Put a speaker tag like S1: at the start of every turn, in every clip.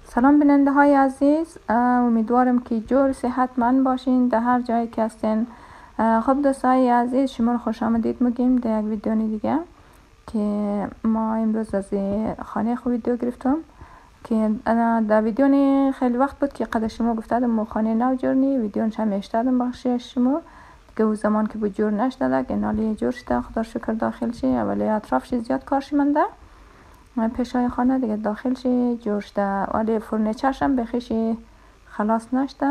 S1: سلام بیننده های عزیز، امیدوارم که جور صحتمند باشین در هر جایی که هستین. خب دوستای عزیز، شما رو خوش آمدید میگیم در یک ویدیو دیگه که ما امروز از خانه خوب ویدیو گرفتم که در ویدیو خیلی وقت بود که قد شما گفتادم خانه نو جورنی ویدیو هم اشتادم بخشی شما که او زمان که بود جور نشده که نالی جور شده، خدا شکر داخل شی ولی اطرافش زیاد کارش منده پیشای خانه دیگه داخل شی جور شده ولی فرنیچرش هم بخیش خلاص نشده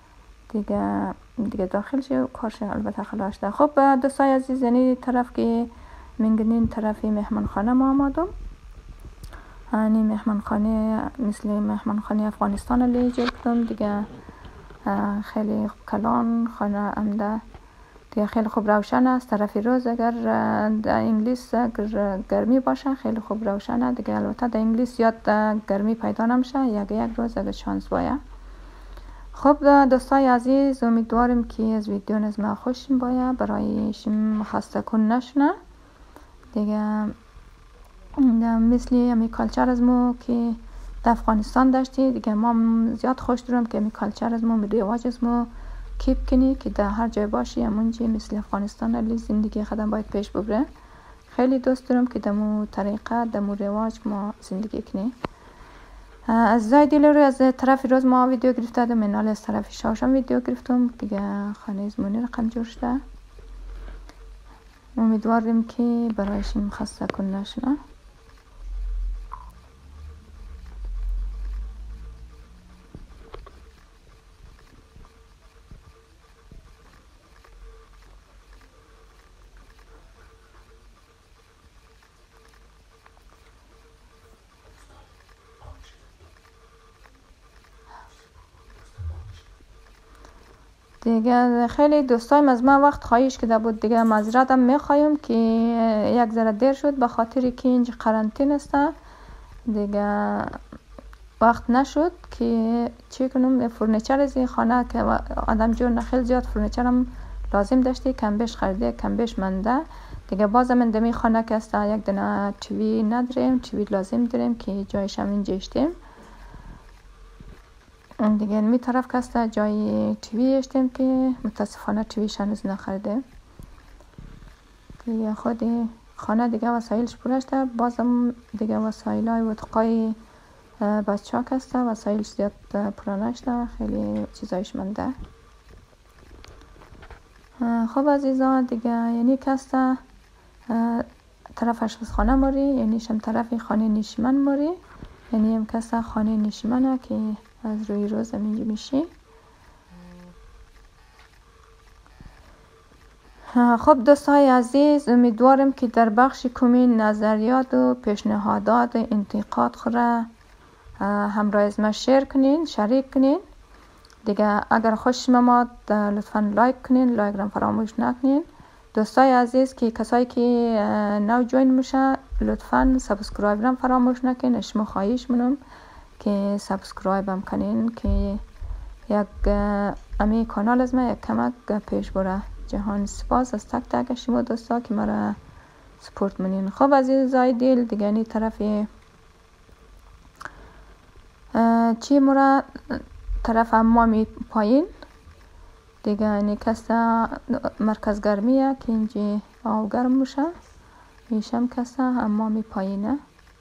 S1: دیگه داخل شی و کارش البته خلاص شده. خب دوستای عزیز، یعنی طرف که منگنین طرفی مهمان خانه ما آمدم. یعنی مهمان خانه مثل مهمان خانه افغانستان لی جور کردم دیگه، خیلی کلان خانه امده دیگه، خیلی خوب روشن است. طرفی روز اگر در انگلیس گرمی باشه خیلی خوب روشنه دیگه، البته در انگلیس زیاد گرمی پیدا نمیشه، یک روز اگر شانس باشه. خب دوستای عزیز، امیدوارم که از ویدیو از ما خوشین باشه، برای شما خسته کن نشنه دیگه. مثل امی کالچر از ما که در افغانستان داشتی دیگه، ما زیاد خوش دارم که امی کالچر از ما رواج از ما کیپ کنی که در هر جای باشی همونجی مثل افغانستان علی زندگی خودم باید پیش ببره. خیلی دوست دارم که دمو طریقه دمو رواج ما زندگی کنی. از زای دیل رو از طرف روز ما ویدیو گرفته دم، منال از طرف شاشم ویدیو گرفتم دیگه، خانه ازمونی رقم جور شده. امیدوارم که برایشیم خسته کن نشنه. دیگه خیلی دوستایم از من وقت خواهیش که بود دیگه، معذرتم میخوایم که یک ذره دیر شد به خاطر که اینجا قرنطینه است دیگه، وقت نشد که چی کنم. فرنیچر از این خانه که آدم جور خیلی زیاد فرنیچرم لازم داشتی، کم بیش خریده کم بیش منده دیگه. باز من دمی خانه که است یک دونه تیوی نداریم، تیوی لازم داریم که جایش هم اینجا اشتیم دیگه. می طرف که است جای تیوی اشتیم که متاسفانه تیویش هنوز نخریده دیگه. خود خانه دیگه وسایلش پوره شده، بازم دیگه وسایل های وتقای بچه ها که است وسایلش زیاد پوره نشده، خیلی چیزایش منده. خب عزیزان دیگه، یعنی که است طرف اشخاص خانه ماری، یعنی شم طرف خانه نشیمن ماری، یعنی هم که است خانه نشیمنه که از روی روز هم اینجا میشی. خب دوستای عزیز، امیدوارم که در بخش کامنت نظریات و پیشنهادات و انتقاد خوره همراه از ما شیر کنین، شریک کنین دیگه. اگر خوش آمد لطفا لایک کنین، لایک را فراموش نکنین. دوستای عزیز که کسایی که نو جوین میشه لطفا سابسکرایب را فراموش نکنین، شما خواهش منم که سابسکرایب هم کنین که یک امی کانال از ما یک کمک پیش بره. جهان سپاس از تک تک شما دوستا که مرا سپورت منین. خب عزیزای دل دیگه، این طرف چی مرا طرف امامی پایین دیگه، این کسا مرکز گرمیه که اینجا آو گرم میشه، میشم کسا امامی پایینه.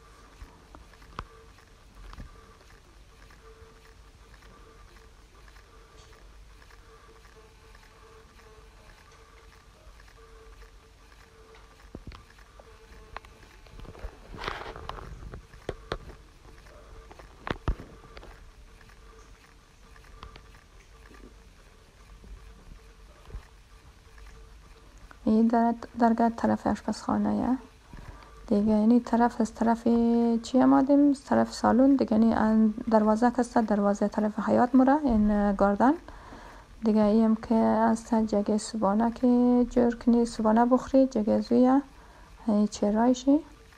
S1: این درگاه طرف آشپزخانه دیگه، یعنی طرف از طرف چی آمدیم؟ طرف سالون دیگه، یعنی دروازه کسته دروازه طرف حیات مره این گاردن دیگه. ایم که از جگه صبانه که جور کنی صبانه بخوری، جگه زویه چرایشی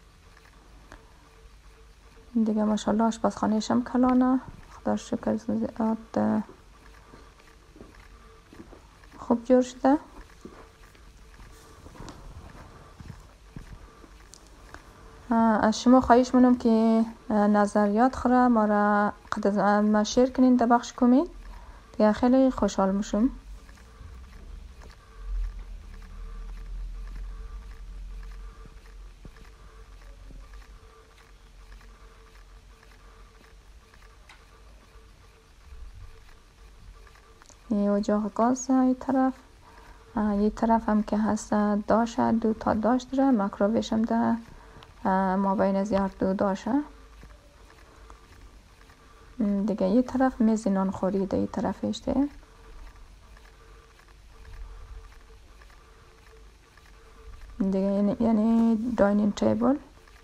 S1: دیگه. ماشاءالله آشپزخانهش هم کلانه، خدا شکر زیاد خوب جور شده. از شما خواهش منم که نظریات خوره ما را قد از ما شیر کنین در بخش کامنت، دیگه خیلی خوشحال میشم. این اجاق گاز این طرف، یه طرف هم که هست داشه، 2 تا داش داره، مایکروویوش هم ده ما بین زیاد 2 داشه. دیگه یه طرف میز نان خوری ده، یه طرفش ده دیگه یعنی داینینگ تیبل.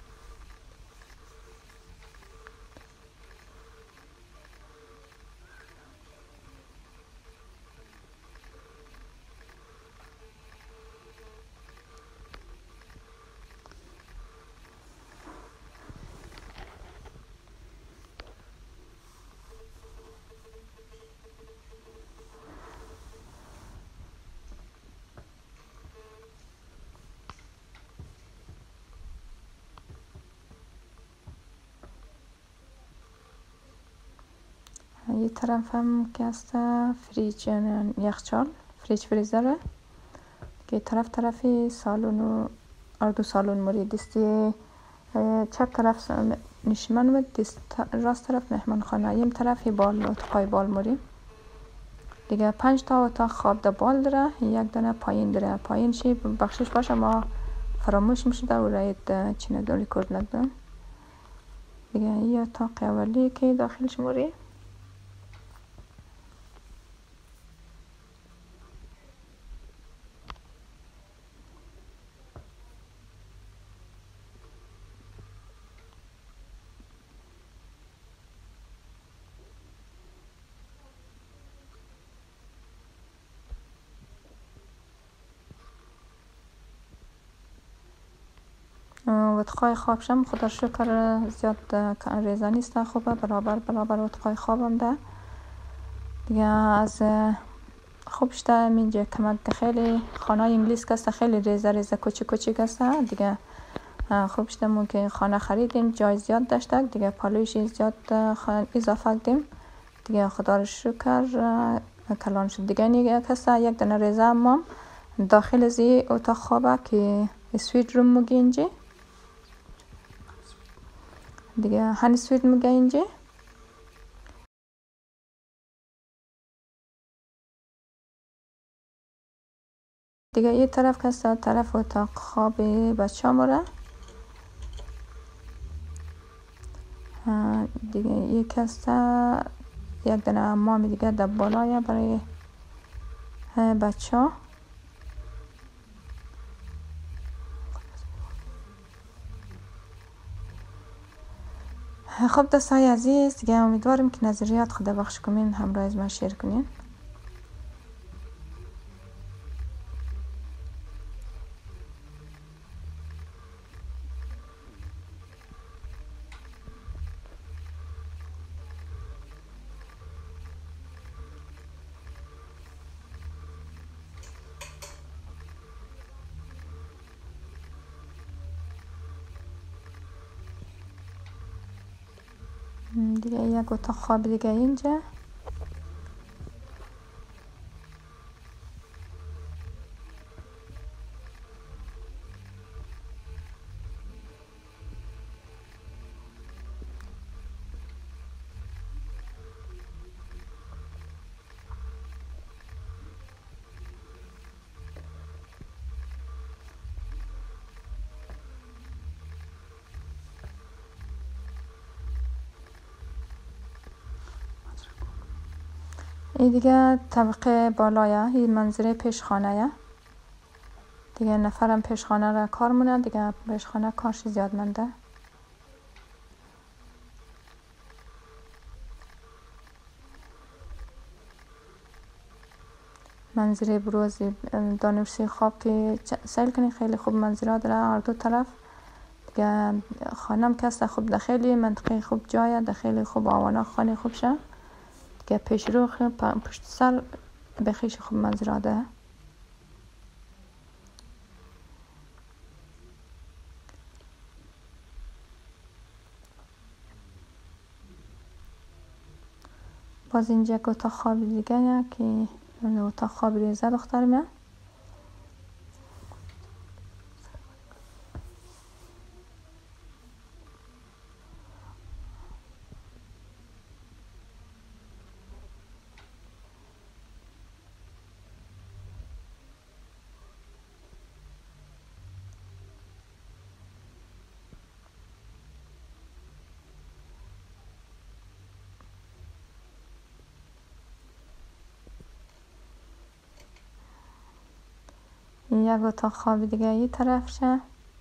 S1: یه طرف هم که هست فریج، یخچال، فریج فریزره که طرف سالن و اردو سالن موری دستی چپ طرف نشیمن و دست راست طرف مهمان خانه، یم طرف بال اتاقای بال موری دیگه. 5 تا اتاق خواب در بال داره، یک دانه پایین داره. پایین چی بخشش باشه ما فراموش میشه و راید چینه دوری کرد نکدم دیگه. یه اتاق اولی که داخلش موری اتاقای خوابشم خدا شکر زیاد ریزه نیست، خوبه، برابر اتاقای خوابم ده دیگه. از خوبش ده اینجا کمک خیلی خانه انگلیس کسته، خیلی ریزه کوچیک است دیگه. خوبش ده ممکن خانه خریدیم، جای زیاد داشته دیگه، پالویش زیاد اضافه کردیم دیگه. خدا رو شکر کلان شد دیگه. نیگه کسته یک دانه ریزه اما داخل زی اتاق خوابه که سویت روم میگه اینجا دیگه، هنی سویت میگه اینجا دیگه. یه طرف کسته طرف اتاق خواب بچه ها موره دیگه. یک کسته یک دانه امام دیگه در بالای برای بچه ها. خب دوستای عزیز دیگه، امیدوارم که نظریات خود بخش کنین، همراه از من شیر کنین. دیگه یک اتاق خواب دیگه اینجا. این دیگه طبقه بالایه، این منظره پیشخانه دیگه. نفرم پیشخانه را کار مونه دیگه، پیشخانه کارش زیاد منده. منظره بروز دانشی خواب که سیل کنی، خیلی خوب منظره داره هر دو طرف دیگه. خانم کسته خوب ده، خیلی منطقه خوب جایه ده، خیلی خوب آوانا خانه خوب شه دیگه. پیش رو پشت سر بخیش خوب منظره ده. باز اینجا یک اتاق خواب دیگه که اتاق خواب ریزه بختارم. یک اتاق خواب دیگه این طرف شه.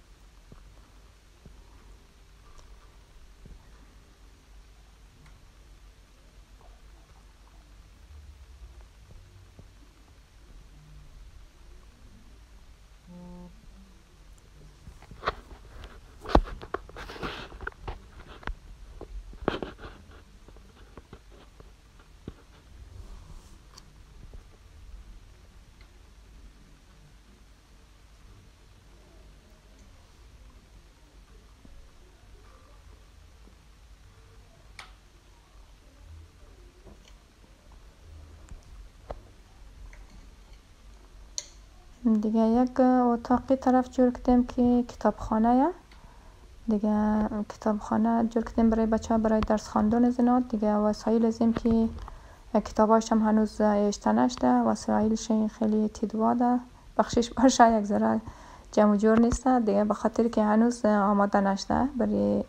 S1: دیگه یک اتاقی طرف جور کردیم که کتابخانه دیگه. کتابخانه جور کردیم برای بچه ها برای درس خواندن زینات دیگه. وسایل ازیم که کتاباش هم هنوز اشته نشده، وسایلش خیلی تدواده، بخشش باشه یک ذره جمع جور نیسته دیگه، به خاطر که هنوز آماده نشده برای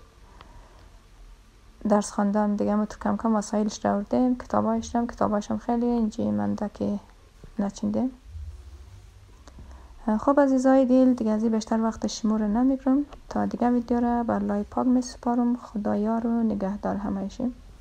S1: درس خواندن دیگه. ما تو کم کم وسایلش را آوردیم، کتاباش هم خیلی اینجی منده که نچیندیم. خب عزیزای دل، دیگه از این بیشتر وقت شما رو نمیبرم. تا دیگه ویدیو را بر لای پاک میسپارم. خدایا رو نگهدار همه‌شون.